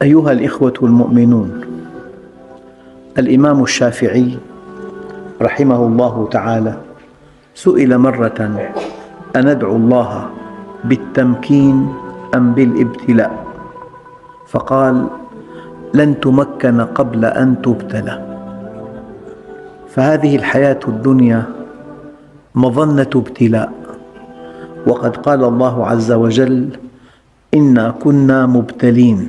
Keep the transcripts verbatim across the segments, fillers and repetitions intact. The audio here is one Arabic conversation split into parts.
أيها الإخوة المؤمنون، الإمام الشافعي رحمه الله تعالى سئل مرة: أندعو الله بالتمكين أم بالابتلاء؟ فقال: لن تمكن قبل أن تبتلى. فهذه الحياة الدنيا مظنة ابتلاء، وقد قال الله عز وجل: إنا كنا مبتلين.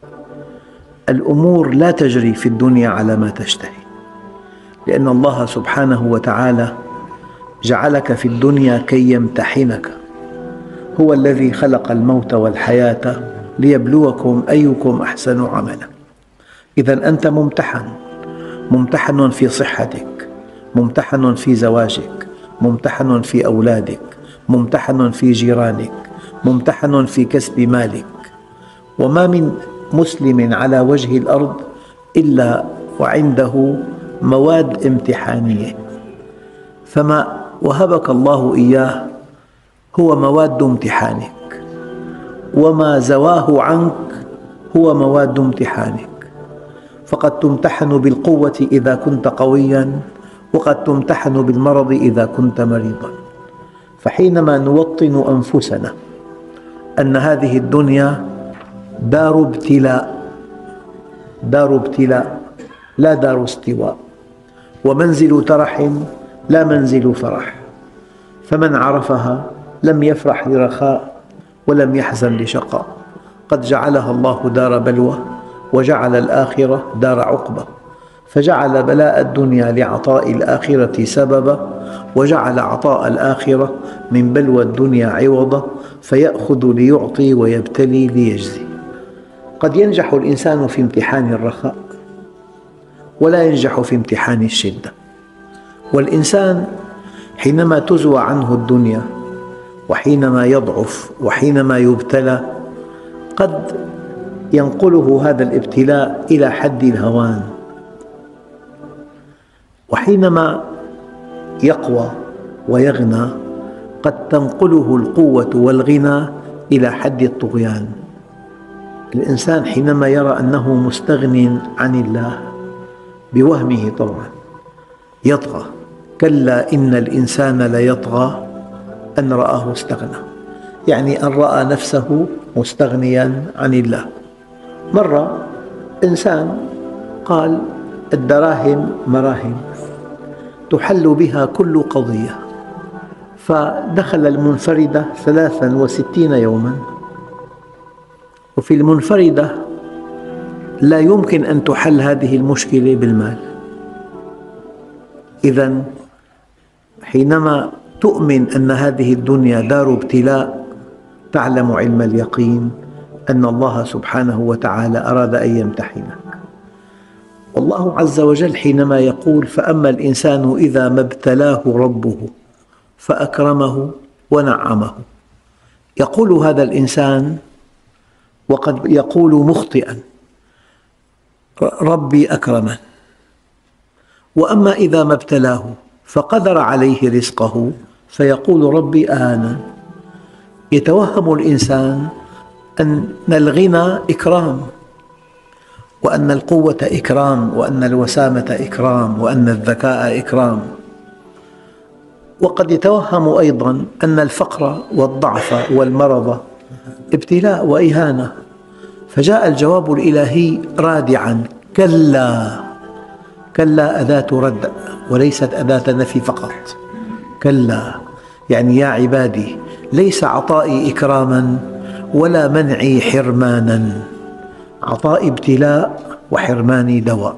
الأمور لا تجري في الدنيا على ما تشتهي، لأن الله سبحانه وتعالى جعلك في الدنيا كي يمتحنك. هو الذي خلق الموت والحياة ليبلوكم أيكم أحسن عملا. إذن أنت ممتحن، ممتحن في صحتك، ممتحن في زواجك، ممتحن في أولادك، ممتحن في جيرانك، ممتحن في كسب مالك. وما من مسلم على وجه الأرض إلا وعنده مواد امتحانية، فما وهبك الله إياه هو مواد امتحانك، وما زواه عنك هو مواد امتحانك. فقد تمتحن بالقوة إذا كنت قوياً، وقد تمتحن بالمرض إذا كنت مريضاً. فحينما نوطن أنفسنا أن هذه الدنيا دار ابتلاء، دار ابتلاء لا دار استواء، ومنزل ترح لا منزل فرح، فمن عرفها لم يفرح لرخاء ولم يحزن لشقاء. قد جعلها الله دار بلوى، وجعل الآخرة دار عقبة، فجعل بلاء الدنيا لعطاء الآخرة سببا، وجعل عطاء الآخرة من بلوى الدنيا عوضا، فيأخذ ليعطي ويبتلي ليجزي. قد ينجح الإنسان في امتحان الرخاء ولا ينجح في امتحان الشدة. والإنسان حينما تزوى عنه الدنيا، وحينما يضعف، وحينما يبتلى، قد ينقله هذا الابتلاء إلى حد الهوان، وحينما يقوى ويغنى قد تنقله القوة والغنى إلى حد الطغيان. الإنسان حينما يرى أنه مستغن عن الله بوهمه طبعا يطغى. كلا إن الإنسان ليطغى أن رآه استغنى، يعني أن رأى نفسه مستغنيا عن الله. مرة إنسان قال: الدراهم مراهم تحل بها كل قضية، فدخل المنفردة ثلاثا وستين يوما، وفي المنفردة لا يمكن أن تحل هذه المشكلة بالمال. إذن حينما تؤمن أن هذه الدنيا دار ابتلاء، تعلم علم اليقين أن الله سبحانه وتعالى أراد أن يمتحنك. والله عز وجل حينما يقول: فأما الإنسان إذا ما ابتلاه ربه فأكرمه ونعمه، يقول هذا الإنسان وقد يقول مخطئا: ربي أكرمن. وأما إذا ما ابتلاه فقدر عليه رزقه فيقول: ربي أهانن. يتوهم الإنسان أن الغنى إكرام، وأن القوة إكرام، وأن الوسامة إكرام، وأن الذكاء إكرام. وقد يتوهم أيضا أن الفقر والضعف والمرض ابتلاء وإهانة. فجاء الجواب الإلهي رادعا: كلا. كلا أداة رد وليست أداة نفي فقط. كلا يعني يا عبادي، ليس عطائي إكراما ولا منعي حرمانا، عطائي ابتلاء وحرماني دواء.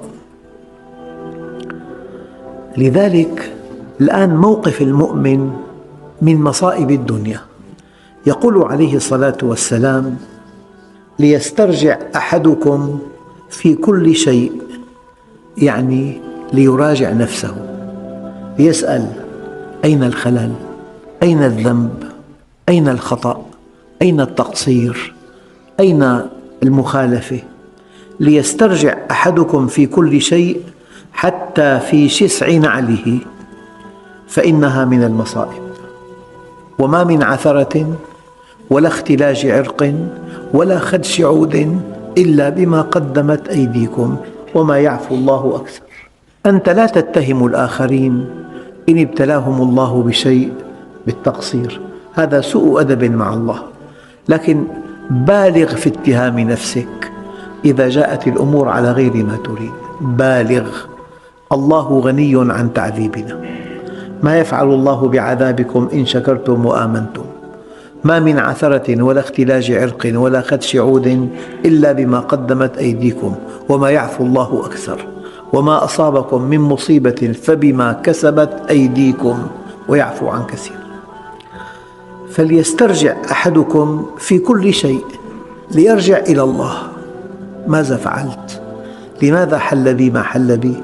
لذلك الآن موقف المؤمن من مصائب الدنيا. يقول عليه الصلاة والسلام: ليسترجع أحدكم في كل شيء، يعني ليراجع نفسه، ليسأل: أين الخلل؟ أين الذنب؟ أين الخطأ؟ أين التقصير؟ أين المخالفة؟ ليسترجع أحدكم في كل شيء حتى في شسع نعله، فإنها من المصائب. وما من عثرة ولا اختلاج عرق ولا خدش عود إلا بما قدمت أيديكم وما يعفو الله أكثر. أنت لا تتهم الآخرين إن ابتلاهم الله بشيء بالتقصير، هذا سوء أدب مع الله، لكن بالغ في اتهام نفسك إذا جاءت الأمور على غير ما تريد. بالغ. الله غني عن تعذيبنا. ما يفعل الله بعذابكم إن شكرتم وآمنتم. ما من عثرة ولا اختلاج عرق ولا خدش عود إلا بما قدمت أيديكم وما يعفو الله أكثر. وما أصابكم من مصيبة فبما كسبت أيديكم ويعفو عن كثير. فليسترجع أحدكم في كل شيء، ليرجع إلى الله. ماذا فعلت؟ لماذا حل بي ما حل بي؟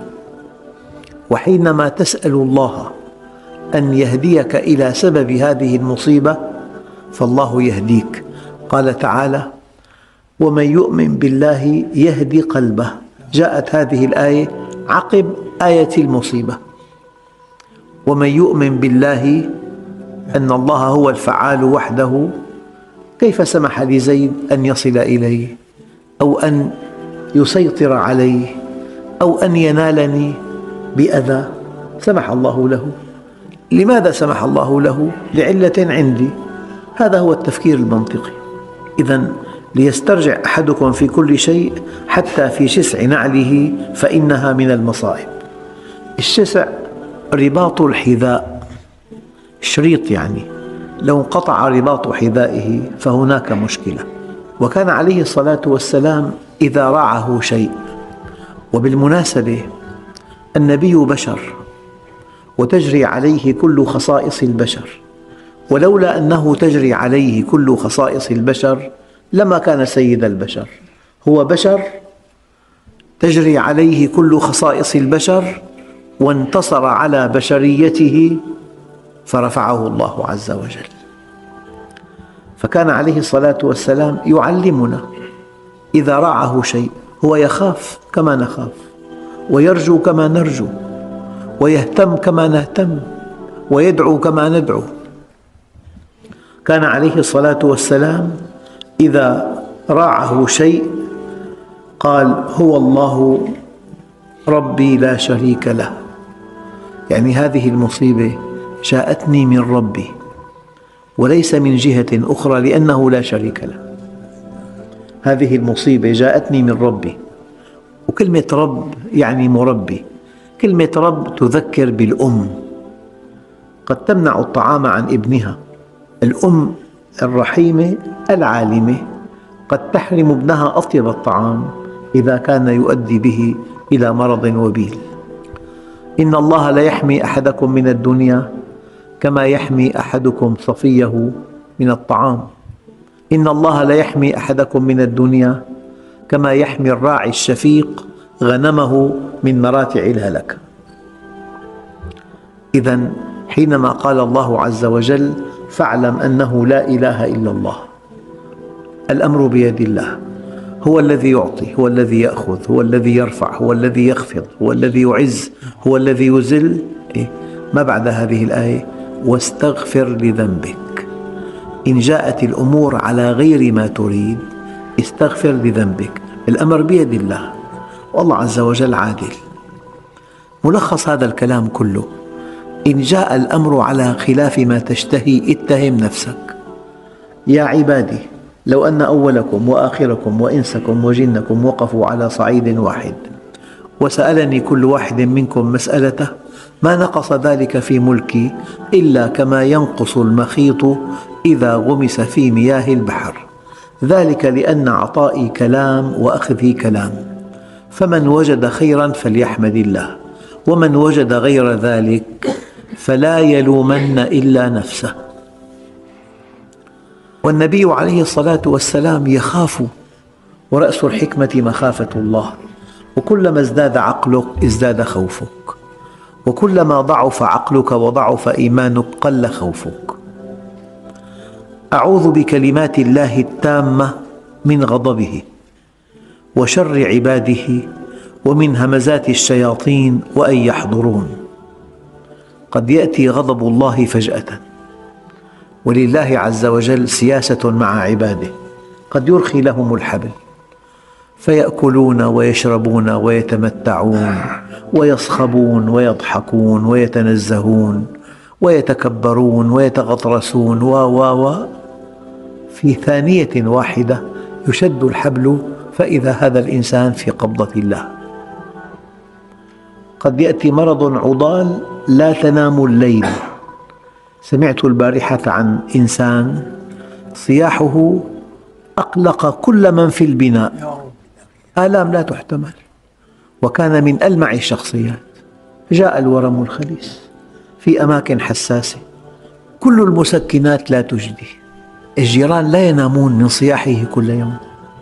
وحينما تسأل الله أن يهديك إلى سبب هذه المصيبة فالله يهديك. قال تعالى: ومن يؤمن بالله يهدي قلبه. جاءت هذه الآية عقب آية المصيبة. ومن يؤمن بالله أن الله هو الفعال وحده، كيف سمح لزيد أن يصل إليه أو أن يسيطر عليه أو أن ينالني بأذى؟ سمح الله له. لماذا سمح الله له؟ لعلة عندي. هذا هو التفكير المنطقي. إذن ليسترجع أحدكم في كل شيء حتى في شسع نعله فإنها من المصائب. الشسع رباط الحذاء، شريط يعني، لو انقطع رباط حذائه فهناك مشكلة. وكان عليه الصلاة والسلام إذا رعه شيء، وبالمناسبة النبي بشر وتجري عليه كل خصائص البشر، ولولا أنه تجري عليه كل خصائص البشر لما كان سيد البشر. هو بشر تجري عليه كل خصائص البشر، وانتصر على بشريته فرفعه الله عز وجل. فكان عليه الصلاة والسلام يعلمنا إذا رعه شيء هو يخاف كما نخاف، ويرجو كما نرجو، ويهتم كما نهتم، ويدعو كما ندعو. كان عليه الصلاة والسلام إذا راعه شيء قال: هو الله ربي لا شريك له. يعني هذه المصيبة جاءتني من ربي وليس من جهة أخرى، لأنه لا شريك له. هذه المصيبة جاءتني من ربي. وكلمة رب يعني مربي. كلمة رب تذكر بالأم، قد تمنع الطعام عن ابنها. الأم الرحيمة العالمة قد تحرم ابنها أطيب الطعام إذا كان يؤدي به إلى مرض وبيل. إن الله لا يحمي أحدكم من الدنيا كما يحمي أحدكم صفيه من الطعام. إن الله لا يحمي أحدكم من الدنيا كما يحمي الراعي الشفيق غنمه من مراتع الهلكة. إذن حينما قال الله عز وجل: فاعلم أنه لا إله إلا الله، الأمر بيد الله. هو الذي يعطي، هو الذي يأخذ، هو الذي يرفع، هو الذي يخفض، هو الذي يعز، هو الذي يذل. إيه؟ ما بعد هذه الآية: واستغفر لذنبك. إن جاءت الأمور على غير ما تريد استغفر لذنبك. الأمر بيد الله، والله عز وجل عادل. ملخص هذا الكلام كله: إن جاء الأمر على خلاف ما تشتهي اتهم نفسك. يا عبادي لو أن أولكم وآخركم وإنسكم وجنكم وقفوا على صعيد واحد وسألني كل واحد منكم مسألته ما نقص ذلك في ملكي إلا كما ينقص المخيط إذا غمس في مياه البحر، ذلك لأن عطائي كلام وأخذي كلام، فمن وجد خيرا فليحمد الله، ومن وجد غير ذلك فلا يلومن إلا نفسه. والنبي عليه الصلاة والسلام يخاف، ورأس الحكمة مخافة الله. وكلما ازداد عقلك ازداد خوفك، وكلما ضعف عقلك وضعف إيمانك قل خوفك. أعوذ بكلمات الله التامة من غضبه وشر عباده ومن همزات الشياطين وأن يحضرون. قد يأتي غضب الله فجأة، ولله عز وجل سياسة مع عباده، قد يرخي لهم الحبل، فيأكلون ويشربون ويتمتعون ويصخبون ويضحكون ويتنزهون ويتكبرون ويتغطرسون و و و في ثانية واحدة يشد الحبل فإذا هذا الإنسان في قبضة الله. قد يأتي مرض عضال لا تنام الليل. سمعت البارحة عن إنسان صياحه أقلق كل من في البناء، آلام لا تحتمل، وكان من ألمع الشخصيات. جاء الورم الخبيث في أماكن حساسة، كل المسكنات لا تجدي، الجيران لا ينامون من صياحه كل يوم.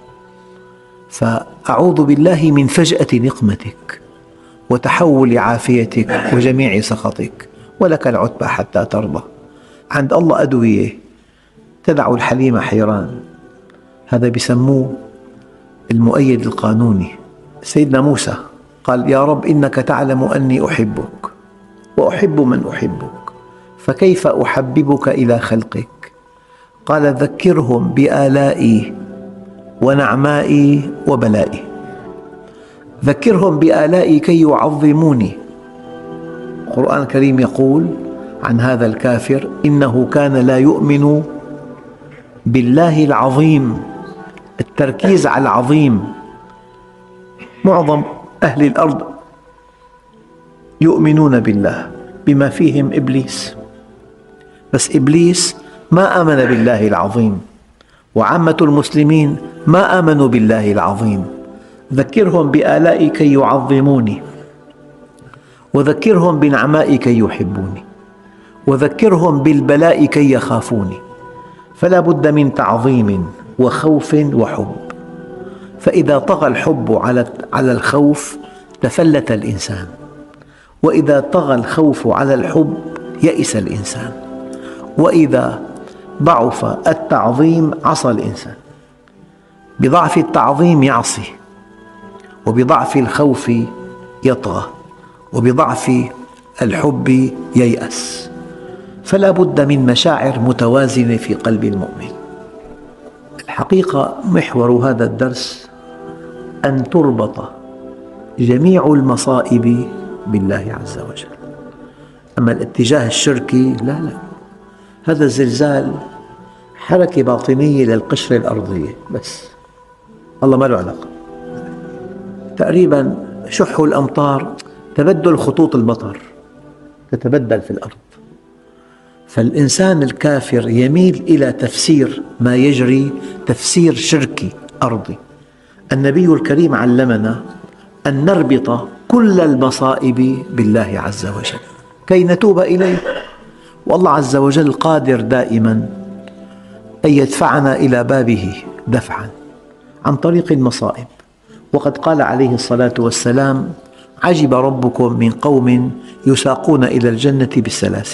فأعوذ بالله من فجأة نقمتك وتحول عافيتك وجميع سخطك، ولك العتبى حتى ترضى. عند الله أدوية تدع الحليم حيران، هذا بيسموه المؤيد القانوني. سيدنا موسى قال: يا رب إنك تعلم أني أحبك وأحب من أحبك، فكيف أحببك إلى خلقك؟ قال: ذكرهم بآلائي ونعمائي وبلائي. ذكرهم بآلائي كي يعظموني. القرآن الكريم يقول عن هذا الكافر: إنه كان لا يؤمن بالله العظيم. التركيز على العظيم. معظم أهل الأرض يؤمنون بالله بما فيهم إبليس، بس إبليس ما آمن بالله العظيم، وعامة المسلمين ما آمنوا بالله العظيم. ذكرهم بآلائي كي يعظموني، وذكرهم بنعمائي كي يحبوني، وذكرهم بالبلاء كي يخافوني. فلا بد من تعظيم وخوف وحب، فإذا طغى الحب على الخوف تفلت الإنسان، وإذا طغى الخوف على الحب يئس الإنسان، وإذا ضعف التعظيم عصى الإنسان. بضعف التعظيم يعصي، وبضعف الخوف يطغى، وبضعف الحب ييأس. فلا بد من مشاعر متوازنة في قلب المؤمن. الحقيقة محور هذا الدرس أن تربط جميع المصائب بالله عز وجل. أما الاتجاه الشركي لا لا، هذا الزلزال حركة باطنية للقشرة الأرضية بس، الله ما له علاقة. تقريبا شح الأمطار تبدل خطوط المطر تتبدل في الأرض. فالإنسان الكافر يميل إلى تفسير ما يجري تفسير شركي أرضي. النبي الكريم علمنا أن نربط كل المصائب بالله عز وجل كي نتوب إليه، والله عز وجل قادر دائما أن يدفعنا إلى بابه دفعا عن طريق المصائب. وقد قال عليه الصلاة والسلام: عجب ربكم من قوم يساقون إلى الجنة بالسلاسل.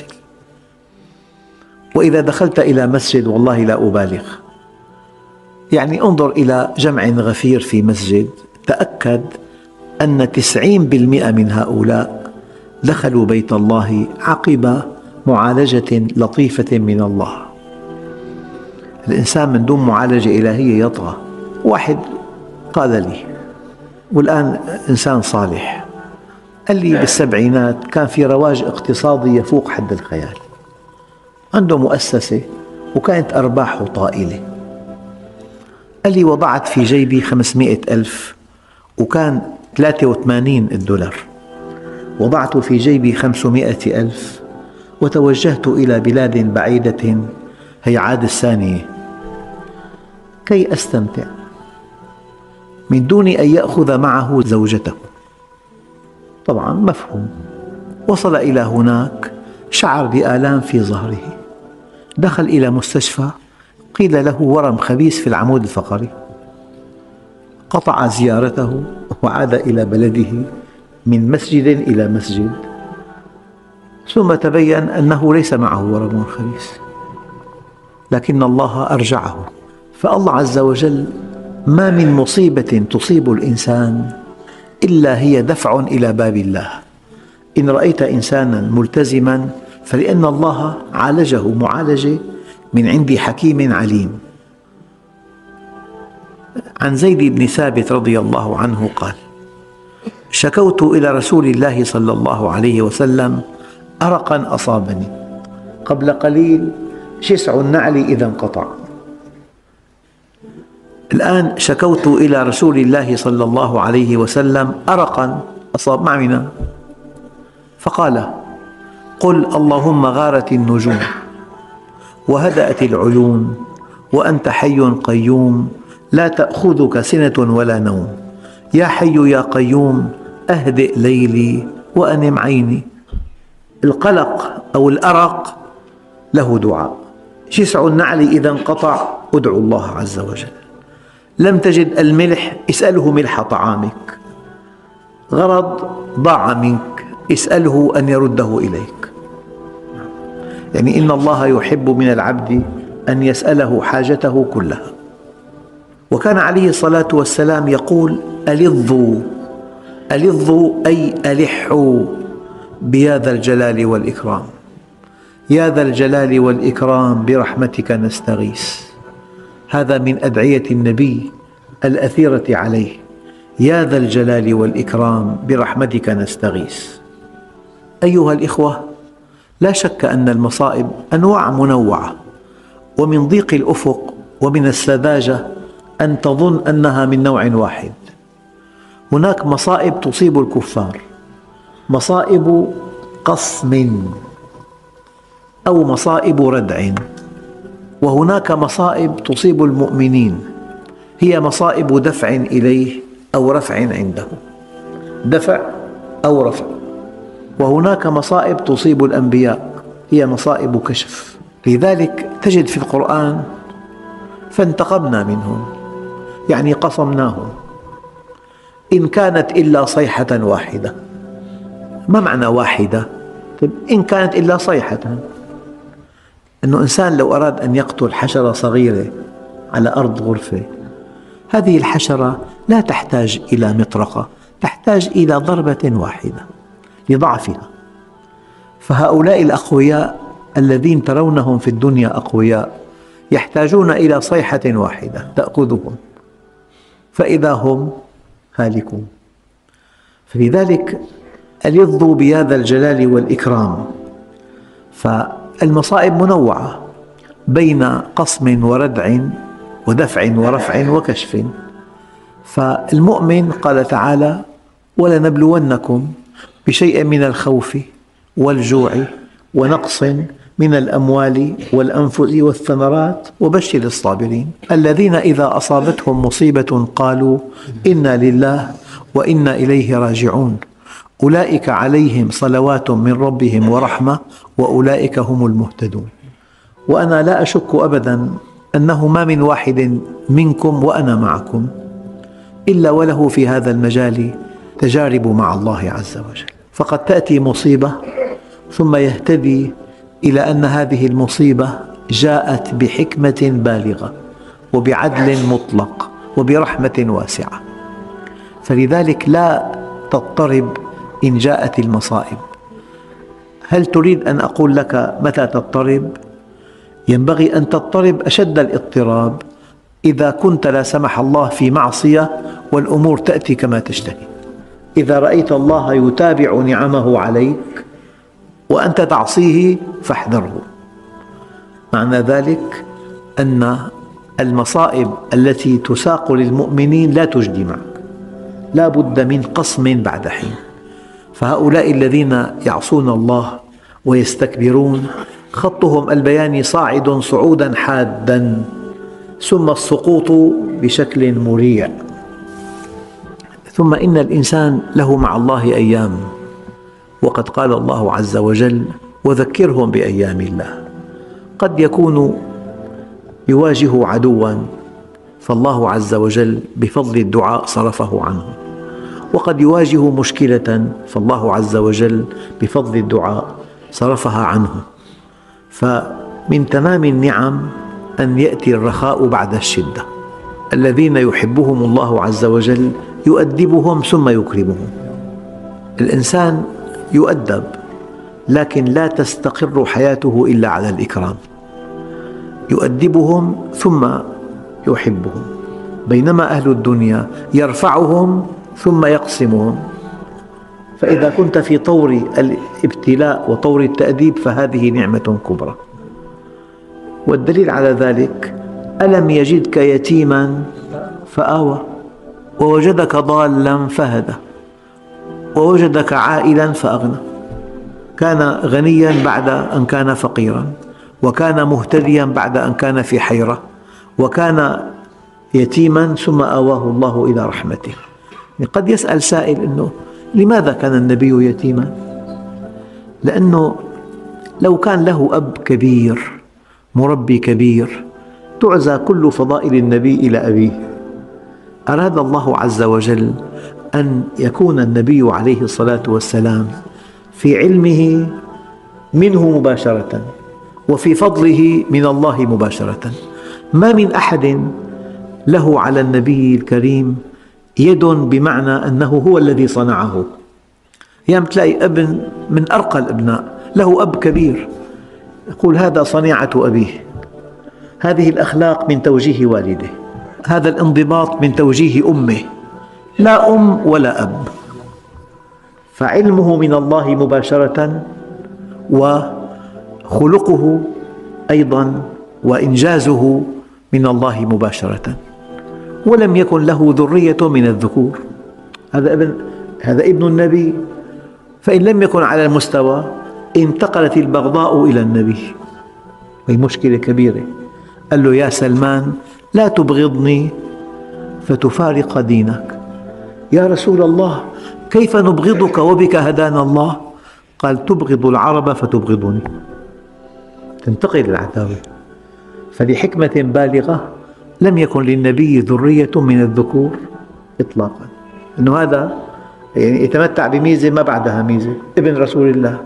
وإذا دخلت إلى مسجد، والله لا أبالغ، يعني انظر إلى جمع غفير في مسجد، تأكد أن تسعين بالمئة من هؤلاء دخلوا بيت الله عقب معالجة لطيفة من الله. الإنسان من دون معالجة إلهية يطغى. واحد قال لي، والآن إنسان صالح، قال لي بالسبعينات كان في رواج اقتصادي يفوق حد الخيال، عنده مؤسسة وكانت أرباحه طائلة. قال لي: وضعت في جيبي خمسمئة ألف، وكان ثلاثة وثمانين الدولار، وضعت في جيبي خمسمئة ألف وتوجهت إلى بلاد بعيدة هيعاد الثانية كي أستمتع من دون أن يأخذ معه زوجته. طبعا مفهوم. وصل إلى هناك، شعر بآلام في ظهره، دخل إلى مستشفى، قيل له ورم خبيث في العمود الفقري. قطع زيارته وعاد إلى بلده من مسجد إلى مسجد، ثم تبين أنه ليس معه ورم خبيث، لكن الله أرجعه. فالله عز وجل ما من مصيبة تصيب الإنسان إلا هي دفع إلى باب الله. إن رأيت إنسانا ملتزما فلأن الله عالجه معالجة من عند حكيم عليم. عن زيد بن ثابت رضي الله عنه قال: شكوت إلى رسول الله صلى الله عليه وسلم أرقا أصابني قبل قليل شسع النعل إذا انقطع. الآن شكوت إلى رسول الله صلى الله عليه وسلم أرقا أصاب معنا، فقال: قل اللهم غارت النجوم وهدأت العيون وأنت حي قيوم لا تأخذك سنة ولا نوم، يا حي يا قيوم أهدئ ليلي وأنم عيني. القلق أو الأرق له دعاء. شسع النعل إذا انقطع ادعو الله عز وجل. لم تجد الملح اسأله ملح طعامك. غرض ضاع منك اسأله أن يرده إليك. يعني إن الله يحب من العبد أن يسأله حاجته كلها. وكان عليه الصلاة والسلام يقول: ألظوا ألظوا أي ألحوا بيا ذا الجلال والإكرام، يا ذا الجلال والإكرام برحمتك نستغيث. هذا من أدعية النبي الأثيرة عليه: يا ذا الجلال والإكرام برحمتك نستغيث. أيها الإخوة، لا شك أن المصائب أنواع منوعة، ومن ضيق الأفق ومن السذاجة أن تظن أنها من نوع واحد. هناك مصائب تصيب الكفار، مصائب قصم أو مصائب ردع، وهناك مصائب تصيب المؤمنين هي مصائب دفع إليه أو رفع عنده، دفع أو رفع. وهناك مصائب تصيب الأنبياء هي مصائب كشف. لذلك تجد في القرآن: فانتقمنا منهم، يعني قصمناهم، إن كانت إلا صيحة واحدة. ما معنى واحدة؟ إن كانت إلا صيحة، أنه إنسان لو أراد أن يقتل حشرة صغيرة على أرض غرفة، هذه الحشرة لا تحتاج إلى مطرقة، تحتاج إلى ضربة واحدة لضعفها. فهؤلاء الأقوياء الذين ترونهم في الدنيا أقوياء يحتاجون إلى صيحة واحدة تأخذهم، فإذا هم هالكون. فلذلك ألظوا بيا ذا الجلال والإكرام. فالمصائب منوعة بين قصم وردع ودفع ورفع وكشف. فالمؤمن قال تعالى: ولنبلونكم بشيء من الخوف والجوع ونقص من الأموال والأنفس والثمرات وبشر الصابرين الذين إذا أصابتهم مصيبة قالوا إنا لله وإنا إليه راجعون أولئك عليهم صلوات من ربهم ورحمة وأولئك هم المهتدون. وأنا لا أشك أبدا أنه ما من واحد منكم وأنا معكم إلا وله في هذا المجال تجارب مع الله عز وجل. فقد تأتي مصيبة ثم يهتدي إلى أن هذه المصيبة جاءت بحكمة بالغة وبعدل مطلق وبرحمة واسعة. فلذلك لا تضطرب إن جاءت المصائب. هل تريد أن أقول لك متى تضطرب؟ ينبغي أن تضطرب أشد الاضطراب إذا كنت لا سمح الله في معصية والأمور تأتي كما تشتهي. إذا رأيت الله يتابع نعمه عليك وأنت تعصيه فاحذره. معنى ذلك أن المصائب التي تساق للمؤمنين لا تجدي معك، لا بد من قصم بعد حين. فهؤلاء الذين يعصون الله ويستكبرون خطهم البياني صاعد صعودا حادا ثم السقوط بشكل مريع. ثم إن الإنسان له مع الله أيام، وقد قال الله عز وجل: وذكرهم بأيام الله. قد يكون يواجه عدوا فالله عز وجل بفضل الدعاء صرفه عنه، وقد يواجه مشكلة فالله عز وجل بفضل الدعاء صرفها عنه. فمن تمام النعم أن يأتي الرخاء بعد الشدة. الذين يحبهم الله عز وجل يؤدبهم ثم يكرمهم. الإنسان يؤدب لكن لا تستقر حياته إلا على الإكرام. يؤدبهم ثم يحبهم. بينما أهل الدنيا يرفعهم ثم يقسمهم. فإذا كنت في طور الابتلاء وطور التأديب فهذه نعمة كبرى. والدليل على ذلك: ألم يجدك يتيما فآوى، ووجدك ضالا فهدى، ووجدك عائلا فأغنى. كان غنيا بعد أن كان فقيرا، وكان مهتديا بعد أن كان في حيرة، وكان يتيما ثم آواه الله إلى رحمته. قد يسأل سائل أنه لماذا كان النبي يتيما؟ لأنه لو كان له أب كبير مربي كبير تعزى كل فضائل النبي إلى أبيه. أراد الله عز وجل أن يكون النبي عليه الصلاة والسلام في علمه منه مباشرة، وفي فضله من الله مباشرة. ما من أحد له على النبي الكريم يد بمعنى أنه هو الذي صنعه. يوم تلاقي ابن من أرقى الأبناء له أب كبير يقول هذا صنيعة أبيه، هذه الأخلاق من توجيه والده، هذا الانضباط من توجيه أمه، لا أم ولا أب. فعلمه من الله مباشرة، وخلقه أيضا وإنجازه من الله مباشرة. ولم يكن له ذرية من الذكور. هذا ابن هذا ابن النبي، فإن لم يكن على المستوى انتقلت البغضاء إلى النبي، وهي مشكلة كبيرة. قال له يا سلمان لا تبغضني فتفارق دينك. يا رسول الله كيف نبغضك وبك هدانا الله؟ قال تبغض العرب فتبغضني، تنتقل العداوة. فلحكمة بالغة لم يكن للنبي ذرية من الذكور إطلاقا، أنه هذا يعني يتمتع بميزة ما بعدها ميزة، ابن رسول الله.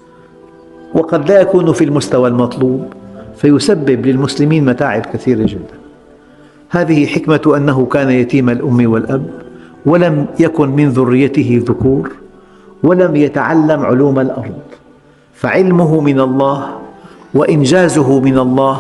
وقد لا يكون في المستوى المطلوب فيسبب للمسلمين متاعب كثيرة جدا. هذه حكمة أنه كان يتيم الأم والأب، ولم يكن من ذريته ذكور، ولم يتعلم علوم الأرض، فعلمه من الله وإنجازه من الله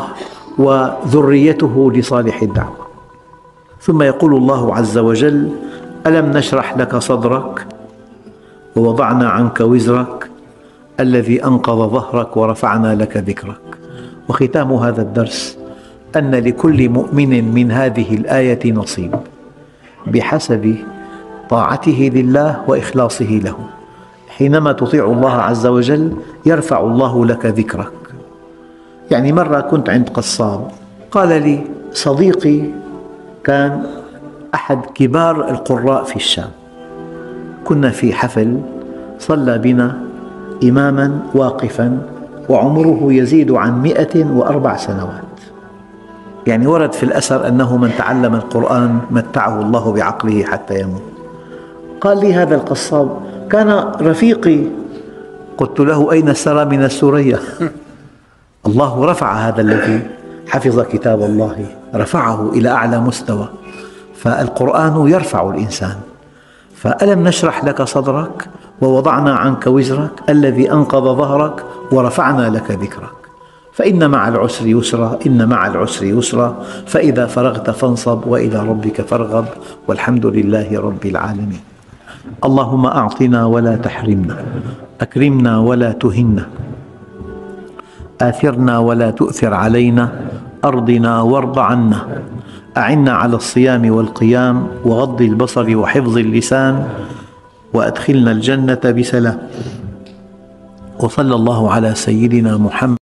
وذريته لصالح الدعوة. ثم يقول الله عز وجل ألم نشرح لك صدرك ووضعنا عنك وزرك الذي أنقض ظهرك ورفعنا لك ذكرك. وختام هذا الدرس أن لكل مؤمن من هذه الآية نصيب بحسب طاعته لله وإخلاصه له. حينما تطيع الله عز وجل يرفع الله لك ذكرك. يعني مرة كنت عند قصاب قال لي صديقي كان أحد كبار القراء في الشام، كنا في حفل صلى بنا إماما واقفا وعمره يزيد عن مئة وأربع سنوات. يعني ورد في الأثر أنه من تعلم القرآن متعه الله بعقله حتى يموت. قال لي هذا القصاب كان رفيقي. قلت له أين سرى من السرية؟ الله رفع هذا الذي حفظ كتاب الله، رفعه إلى أعلى مستوى. فالقرآن يرفع الإنسان. فألم نشرح لك صدرك ووضعنا عنك وزرك الذي أنقض ظهرك ورفعنا لك ذكرك. فإن مع العسر يسرا، إن مع العسر يسرا، فإذا فرغت فانصب وإلى ربك فارغب، والحمد لله رب العالمين. اللهم أعطنا ولا تحرمنا، أكرمنا ولا تهنا، آثرنا ولا تؤثر علينا، أرضنا وارض عنا، أعنا على الصيام والقيام وغض البصر وحفظ اللسان، وأدخلنا الجنة بسلام. وصلى الله على سيدنا محمد